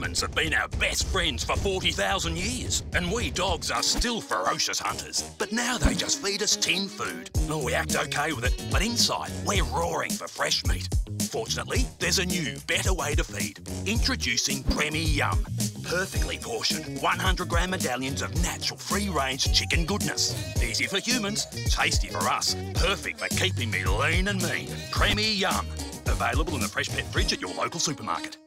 humans have been our best friends for 40,000 years, and we dogs are still ferocious hunters. But now they just feed us tin food. Oh, we act okay with it, but inside, we're roaring for fresh meat. Fortunately, there's a new, better way to feed. Introducing Premiyum. Perfectly portioned 100-gram medallions of natural free-range chicken goodness. Easy for humans, tasty for us. Perfect for keeping me lean and mean. Premiyum. Available in the fresh pet fridge at your local supermarket.